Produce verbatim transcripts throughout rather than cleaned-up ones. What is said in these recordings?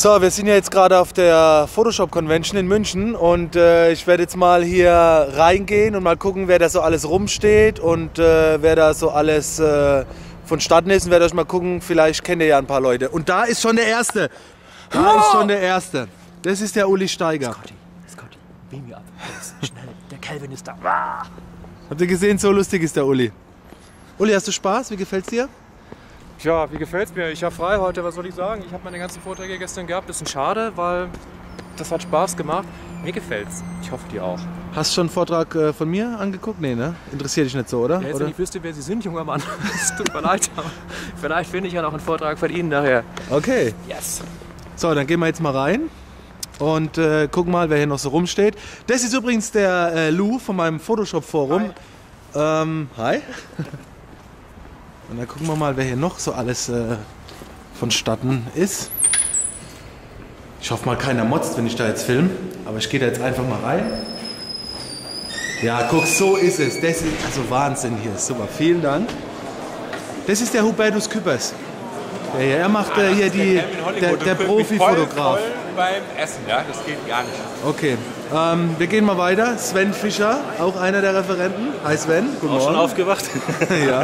So, wir sind ja jetzt gerade auf der Photoshop Convention in München und äh, ich werde jetzt mal hier reingehen und mal gucken, wer da so alles rumsteht und äh, wer da so alles äh, vonstatten ist und werde euch mal gucken, vielleicht kennt ihr ja ein paar Leute. Und da ist schon der Erste. Da oh! ist schon der Erste. Das ist der Uli Steiger. Scotty, Scotty, beam me up. Schnell, der Calvin ist da. Habt ihr gesehen, so lustig ist der Uli. Uli, hast du Spaß? Wie gefällt's dir? Ja, wie gefällt's mir? Ich habe frei heute, was soll ich sagen? Ich habe meine ganzen Vorträge gestern gehabt. Bisschen schade, weil das hat Spaß gemacht. Mir gefällt's. Ich hoffe, dir auch. Hast du schon einen Vortrag äh, von mir angeguckt? Nee, ne? Interessiert dich nicht so, oder? Ja, jetzt, oder? wenn ich wüsste, wer Sie sind, junger Mann. Es tut mir leid, aber vielleicht finde ich ja noch einen Vortrag von Ihnen nachher. Okay. Yes. So, dann gehen wir jetzt mal rein und äh, gucken mal, wer hier noch so rumsteht. Das ist übrigens der äh, Lou von meinem Photoshop-Forum. Hi. Ähm, hi. Und dann gucken wir mal, wer hier noch so alles äh, vonstatten ist. Ich hoffe mal, keiner motzt, wenn ich da jetzt filme. Aber ich gehe da jetzt einfach mal rein. Ja, guck, so ist es. Das ist also Wahnsinn hier. Super, vielen Dank. Das ist der Hubertus Küppers. Der hier, er macht äh, hier die, der, der Profi-Fotograf. Beim Essen, ja, das geht gar nicht. Okay, ähm, wir gehen mal weiter. Sven Fischer, auch einer der Referenten. Hi Sven, guten Morgen. Auch schon aufgewacht? Ja.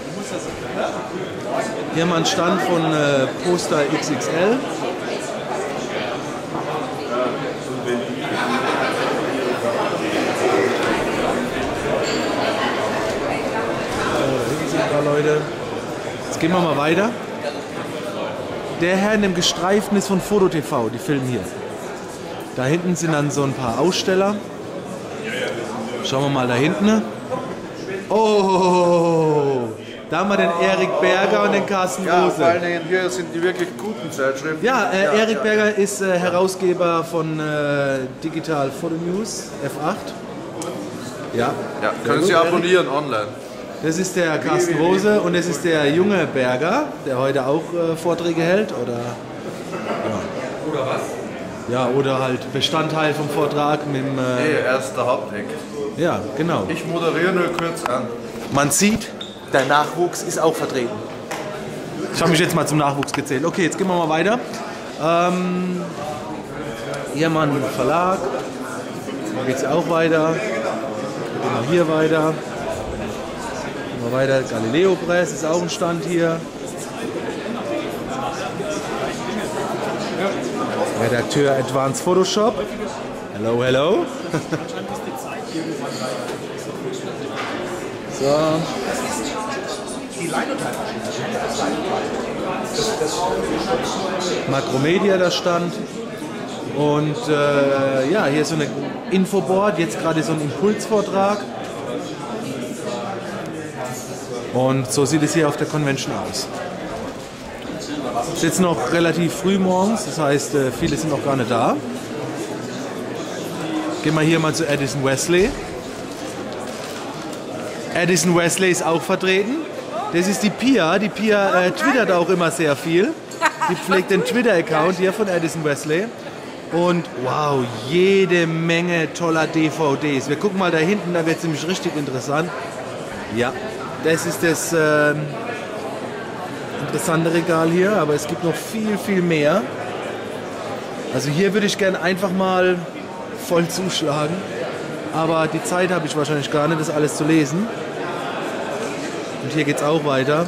Hier haben wir einen Stand von äh, Poster X X L. Da hinten sind ein paar Leute. Jetzt gehen wir mal weiter. Der Herr in dem Gestreiften ist von Foto T V, die filmen hier. Da hinten sind dann so ein paar Aussteller. Schauen wir mal da hinten. Oh! Da haben wir den Erik Berger und den Carsten Ja, Rose. vor allen Dingen hier sind die wirklich guten Zeitschriften. Ja, äh, ja Erik ja. Berger ist äh, Herausgeber von äh, Digital Photo News, F acht. Ja, Ja, können Sie abonnieren online. das ist der Carsten Rose und das ist der junge Berger, der heute auch äh, Vorträge hält. Oder, ja. Oder was? Ja, oder halt Bestandteil vom Vortrag mit dem... Äh, Nee, er ist der Haupteck. ja, genau. Ich moderiere nur kurz an. Man sieht, der Nachwuchs ist auch vertreten. Ich habe mich jetzt mal zum Nachwuchs gezählt. Okay, jetzt gehen wir mal weiter. Ähm, hier mal ein Verlag. Da geht es auch weiter. Gehen wir hier weiter. Gehen wir weiter. Galileo Press ist auch ein Stand hier. Redakteur Advanced Photoshop. Hello, hello. So. Makromedia, da stand. Und äh, ja, hier ist so eine Infoboard, jetzt gerade so ein Impulsvortrag. Und so sieht es hier auf der Convention aus. Es ist jetzt noch relativ früh morgens, das heißt, äh, viele sind noch gar nicht da. Gehen wir hier mal zu Addison Wesley. Addison Wesley ist auch vertreten. Das ist die Pia. Die Pia äh, twittert auch immer sehr viel. Die pflegt den Twitter-Account hier von Addison Wesley. Und wow, jede Menge toller D V Ds. Wir gucken mal da hinten, da wird es nämlich richtig interessant. Ja, das ist das äh, interessante Regal hier, aber es gibt noch viel, viel mehr. Also hier würde ich gerne einfach mal voll zuschlagen. Aber die Zeit habe ich wahrscheinlich gar nicht, das alles zu lesen. Und hier geht es auch weiter.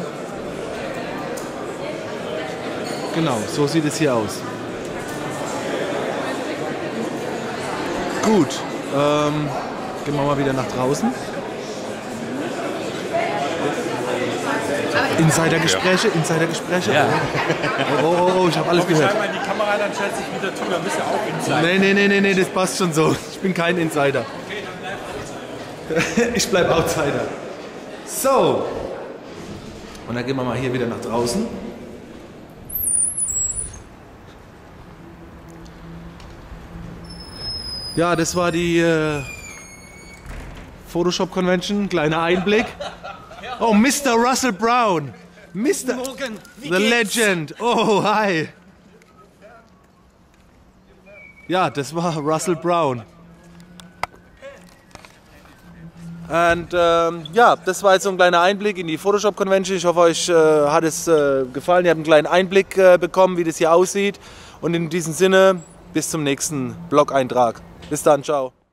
Genau, so sieht es hier aus. Gut, ähm, gehen wir mal wieder nach draußen. Insidergespräche, Insidergespräche. Ja. Oh, oh, oh, ich habe alles gehört. Schau mal in die Kamera, dann stellt sich wieder zu, dann bist du auch Insider. Nee, nee, nee, nee, nee, das passt schon so. Ich bin kein Insider. Ich bleib Outsider. So. Und dann gehen wir mal hier wieder nach draußen. Ja, das war die äh, Photoshop Convention. Kleiner Einblick. Oh, Mister Russell Brown. Mister Morgen. Wie The geht's? Legend. Oh, hi. Ja, das war Russell Brown. Und ähm, ja, das war jetzt so ein kleiner Einblick in die Photoshop Convention. Ich hoffe, euch äh, hat es äh, gefallen. Ihr habt einen kleinen Einblick äh, bekommen, wie das hier aussieht. Und in diesem Sinne, bis zum nächsten Blog-Eintrag. Bis dann, ciao.